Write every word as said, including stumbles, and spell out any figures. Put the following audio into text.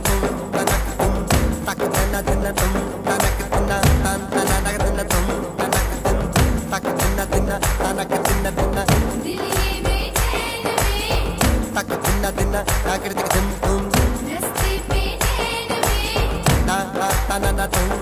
tum tanak tum tak dina dina tum tanak dina tan tanak dina tum tanak tum tak dina dina tanak dina dina दिल ये बेचैन में tak dina dina takir dik tum tum रस्ते पे नैन में ta ta ta na na tum